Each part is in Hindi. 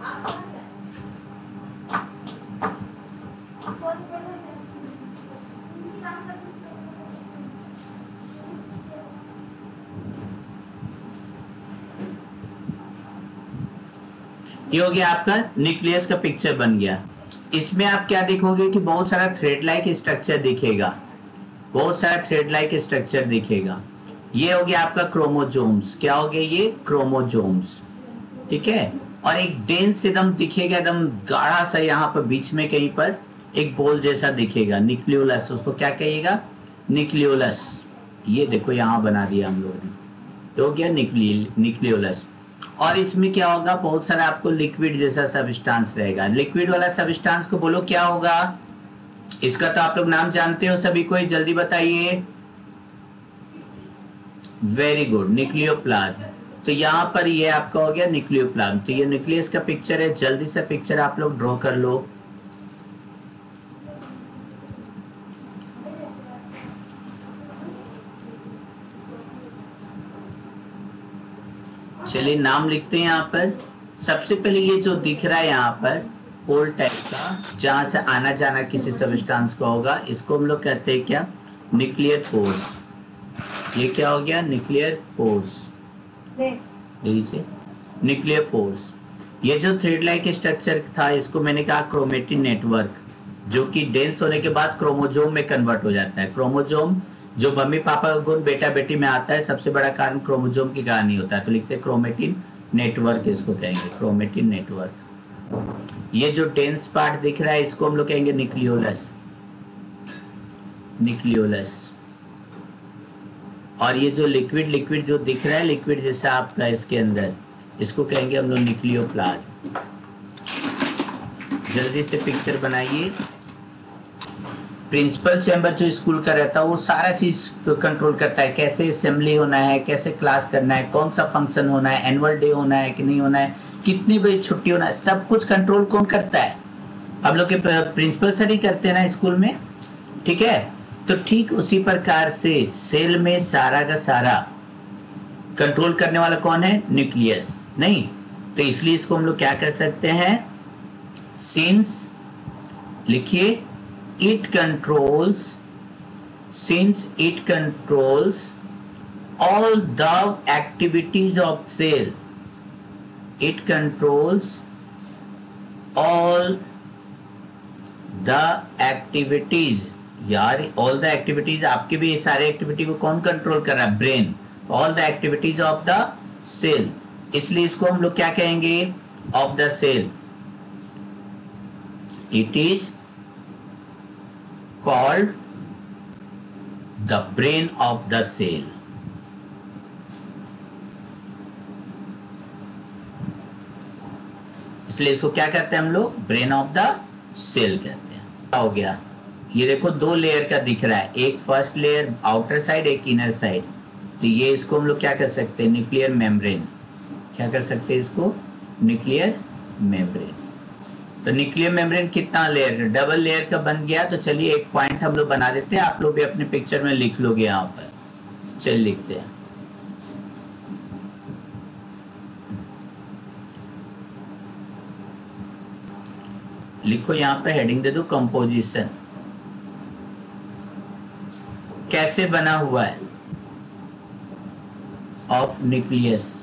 ये हो गया आपका न्यूक्लियस का पिक्चर बन गया। इसमें आप क्या देखोगे कि बहुत सारा थ्रेड लाइक स्ट्रक्चर दिखेगा, बहुत सारा थ्रेड लाइक स्ट्रक्चर दिखेगा। ये हो गया आपका क्रोमोजोम्स। क्या हो गया ये? क्रोमोजोम्स। ठीक है। और एक डेंस एकदम दिखेगा, एकदम गाढ़ा सा, यहाँ पर बीच में कहीं पर एक बॉल जैसा दिखेगा, न्यूक्लियोलस। उसको क्या कहिएगा? न्यूक्लियोलस। ये देखो यहाँ बना दिया हम लोगों ने, तो हो गया न्यूक्लियोलस। और इसमें क्या होगा? बहुत सारा आपको लिक्विड जैसा सब्सटेंस रहेगा। लिक्विड वाला सब्सटेंस को बोलो क्या होगा? इसका तो आप लोग नाम जानते हो सभी को, जल्दी बताइए। Very good, nucleoplasm. तो यहाँ पर ये आपका हो गया न्यूक्लियोप्लाज्म। तो ये न्यूक्लियस का पिक्चर है। जल्दी से पिक्चर आप लोग ड्रॉ कर लो। चलिए नाम लिखते हैं यहाँ पर। सबसे पहले ये जो दिख रहा है यहाँ पर होल टाइप का, जहां से आना जाना किसी सब्सटेंस का होगा, इसको हम लोग कहते हैं क्या? Nuclear pores. ये क्या हो गया? Nuclear pores. लीजिए न्यूक्लियर पोर्स। ये जो थ्रेड लाइक स्ट्रक्चर था, इसको मैंने कहा क्रोमेटिन नेटवर्क, जो कि डेंस होने के बाद क्रोमोजोम में कन्वर्ट हो जाता है। क्रोमोजोम जो मम्मी पापा का गुण बेटा बेटी में आता है, सबसे बड़ा कारण क्रोमोजोम की कहानी होता है। तो लिखते हैं क्रोमेटिन नेटवर्क, इसको कहेंगे क्रोमेटिन नेटवर्क। ये जो डेंस पार्ट दिख रहा है, इसको हम लोग कहेंगे न्यूक्लियोलस। न्यूक्लियोलस। और ये जो लिक्विड जो दिख रहा है, लिक्विड जैसा आपका इसके अंदर, इसको कहेंगे हम लोग न्यूक्लियोप्लाज्म। जल्दी से पिक्चर बनाइए। प्रिंसिपल चैम्बर जो स्कूल का रहता है, वो सारा चीज कंट्रोल करता है। कैसे असेंबली होना है, कैसे क्लास करना है, कौन सा फंक्शन होना है, एनुअल डे होना है कि नहीं होना है, कितनी बजे छुट्टी होना है, सब कुछ कंट्रोल कौन करता है? आप लोग के प्रिंसिपल सर ही करते हैं ना स्कूल में। ठीक है। तो ठीक उसी प्रकार से सेल में सारा का सारा कंट्रोल करने वाला कौन है? न्यूक्लियस। नहीं तो इसलिए इसको हम लोग क्या कह सकते हैं? सिंस, लिखिए, it controls all the activities of cell. It controls all the activities. यार all the activities, आपके भी सारे एक्टिविटी को कौन कंट्रोल कर रहा है? Brain. all the activities of the cell, इसलिए इसको हम लोग क्या कहेंगे? of the cell. It is called the brain of the cell. इसलिए इसको क्या कहते हैं हम लोग? ब्रेन ऑफ द सेल कहते हैं। क्या हो गया? ये देखो दो लेयर का दिख रहा है, एक फर्स्ट लेयर आउटर साइड, एक इनर साइड। तो ये इसको हम लोग क्या कर सकते हैं? Nuclear membrane. क्या कर सकते हैं इसको? Nuclear membrane. तो न्यूक्लियर मेम्ब्रेन कितना लेयर का? डबल लेयर का बन गया। तो चलिए एक पॉइंट हम लोग बना देते हैं, आप लोग भी अपने पिक्चर में लिख लोगे यहाँ पर। चलिए लिखते हैं। लिखो यहाँ पे, हेडिंग दे दो कंपोजिशन। कैसे बना हुआ है of nucleus?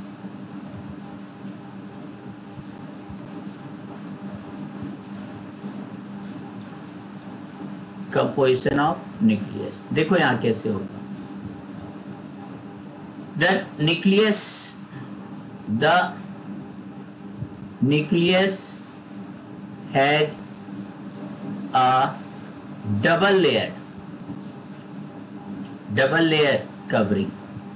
Composition of nucleus देखो यहाँ कैसे होगा। The nucleus has a double layer covering,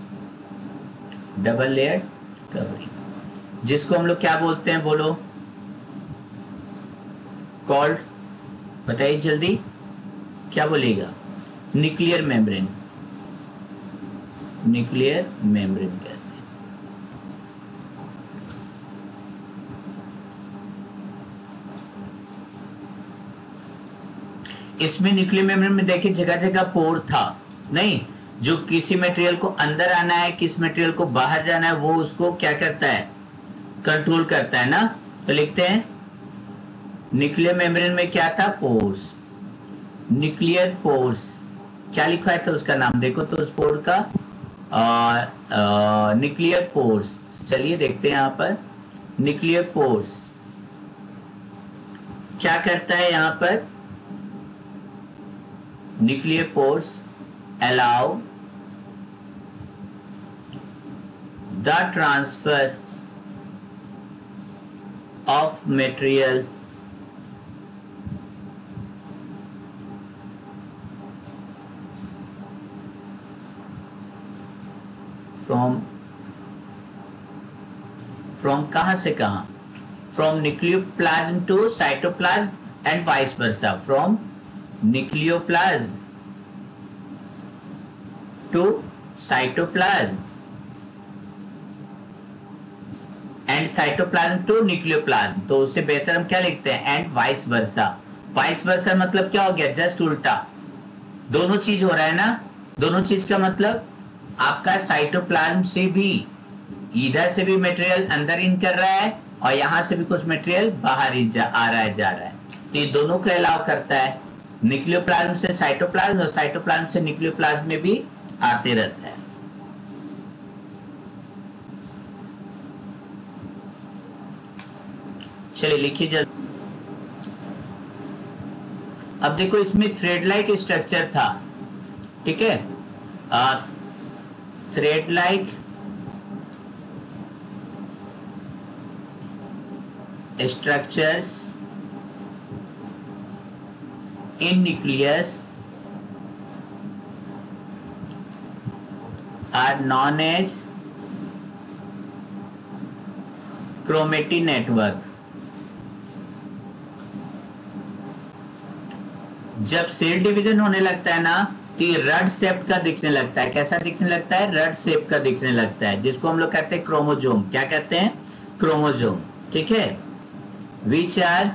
जिसको हम लोग क्या बोलते हैं? बोलो, कॉल्ड, बताइए जल्दी, क्या बोलेगा? Nuclear membrane. न्यूक्लियर मेम्ब्रेन कहते हैं। इसमें न्यूक्लियर मेम्ब्रेन में देखिए जगह जगह पोर था। नहीं, जो किसी मटेरियल को अंदर आना है, किस मटेरियल को बाहर जाना है, वो उसको क्या करता है? कंट्रोल करता है ना। तो लिखते हैं न्यूक्लियर मेम्ब्रेन में क्या था, पोर्स, न्यूक्लियर पोर्स। क्या लिखा है तो उसका नाम देखो तो उस पोर का न्यूक्लियर पोर्स। चलिए देखते हैं यहाँ पर न्यूक्लियर पोर्स क्या करता है। यहाँ पर nuclear pores allow the transfer of material from कहां से कहां, from nucleoplasm to cytoplasm and vice versa, from nucleoplasm to cytoplasm and cytoplasm to nucleoplasm. तो उससे बेहतर हम क्या लिखते हैं, and vice versa. Vice versa मतलब क्या हो गया, जस्ट उल्टा, दोनों चीज हो रहा है ना। दोनों चीज का मतलब आपका साइटोप्लाज्म से भी, इधर से भी मटेरियल अंदर इन कर रहा है और यहां से भी कुछ मटेरियल बाहर आ रहा है, जा रहा है। तो ये दोनों को अलाउ करता है, न्यूक्लियोप्लाज्म से साइटोप्लाज्म और साइटोप्लाज्म से न्यूक्लियोप्लाज्म में भी आते रहता है। चलिए लिखिए जल्दी। अब देखो इसमें थ्रेड लाइक स्ट्रक्चर था, ठीक है, thread like structures in nucleus are known as chromatin network। जब सेल डिवीजन होने लगता है ना तो ये रड शेप का दिखने लगता है। कैसा दिखने लगता है, रड शेप का दिखने लगता है, जिसको हम लोग कहते हैं क्रोमोजोम। क्या कहते हैं, क्रोमोजोम, ठीक है। which are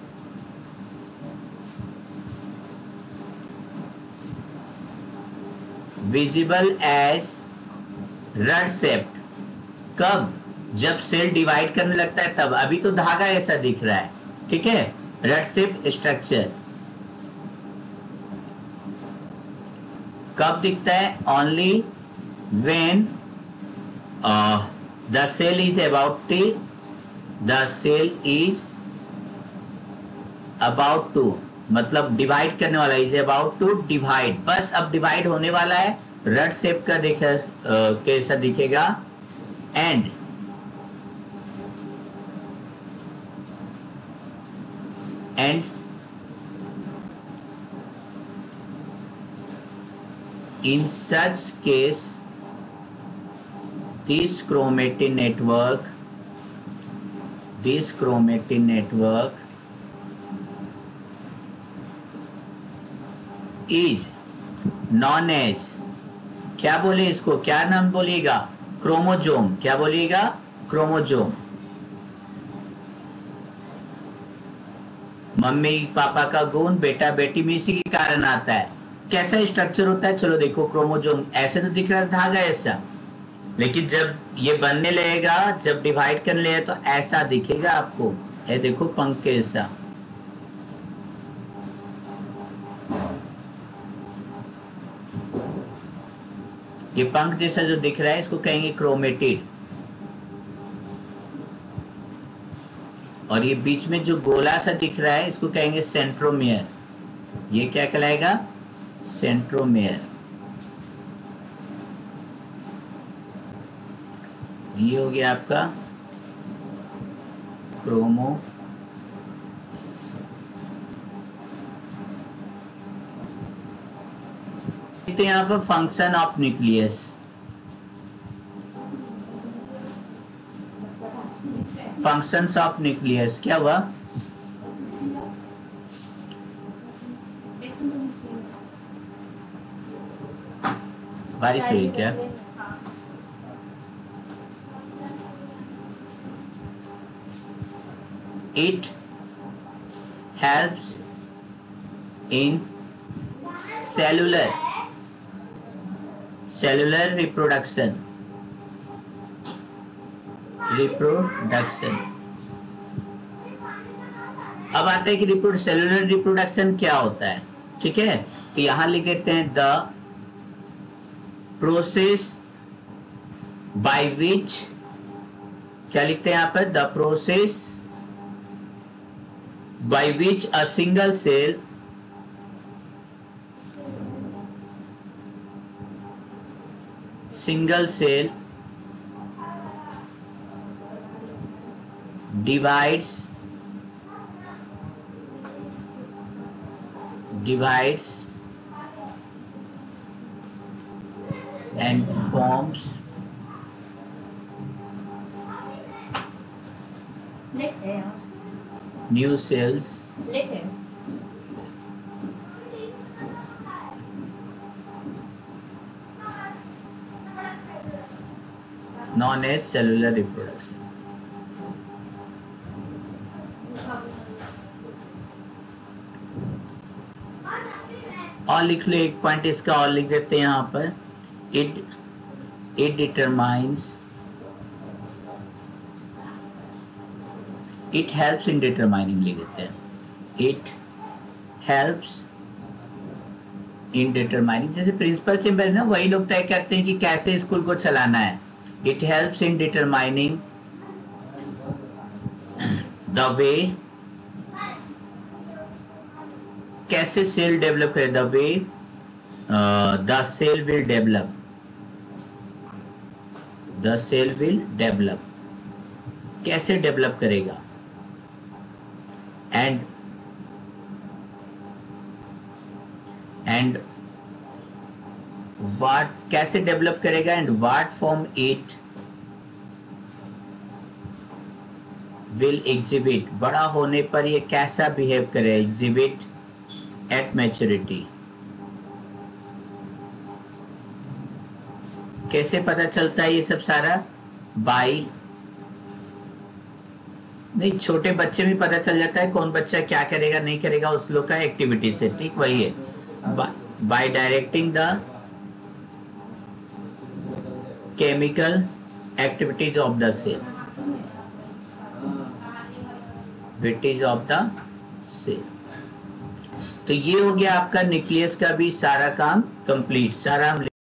visible as rod shaped। कब, जब सेल डिवाइड करने लगता है तब। अभी तो धागा ऐसा दिख रहा है, ठीक है, रड शेप स्ट्रक्चर। कब दिखता है, only when the cell is about to, the cell is about to, मतलब डिवाइड करने वाला, इज अबाउट टू डिवाइड, बस अब डिवाइड होने वाला है, रड शेप का कैसा दिखेगा। And in such case this chromatin network is known as, क्या बोले इसको, क्या नाम बोलिएगा, क्रोमोजोम। क्या बोलिएगा, क्रोमोजोम। मम्मी पापा का गुण बेटा बेटी में इसी के कारण आता है। कैसा स्ट्रक्चर होता है, चलो देखो, क्रोमोजोम ऐसे तो दिख रहा है धागा ऐसा, लेकिन जब ये बनने लगेगा, जब डिवाइड करने लगेगा तो ऐसा दिखेगा आपको। ये देखो पंख के ऐसा, ये पंख जैसा जो दिख रहा है इसको कहेंगे क्रोमेटिड। और ये बीच में जो गोला सा दिख रहा है इसको कहेंगे सेंट्रोमियर। ये क्या कहलाएगा, सेंट्रोमियर। ये हो गया आपका क्रोमो। यहाँ पर function of nucleus, functions of nucleus क्या हुआ, बारिश हुई क्या, it helps in cellular reproduction अब आता है कि सेलुलर रिप्रोडक्शन क्या होता है, ठीक है। तो यहां लिख देते हैं द प्रोसेस बाय विच, क्या लिखते हैं यहां पर, the process by which a single cell divides and forms new cells known as cellular reproduction। और लिख लो एक पॉइंट इसका और लिख देते हैं यहाँ पर, it determines, it helps in determining, लिख देते हैं इट हेल्प्स इन डिटरमाइनिंग। जैसे प्रिंसिपल चेंबर है ना, वही लोग तय करते हैं कि कैसे स्कूल को चलाना है। It helps in determining the way, कैसे सेल डेवलप करे, the way the cell will develop, the cell will develop, कैसे डेवलप करेगा, एंड व्हाट, कैसे डेवलप करेगा, and what form it will exhibit, बड़ा होने पर ये कैसा बिहेव करे, एग्जिबिट एट मैच्योरिटी। कैसे पता चलता है ये सब सारा, बाई, नहीं छोटे बच्चे में पता चल जाता है कौन बच्चा क्या करेगा नहीं करेगा उस लोग का एक्टिविटी से, ठीक वही है, by directing the chemical activities of the cell, activities of the cell. तो ये हो गया आपका न्यूक्लियस का भी सारा काम कंप्लीट, सारा हम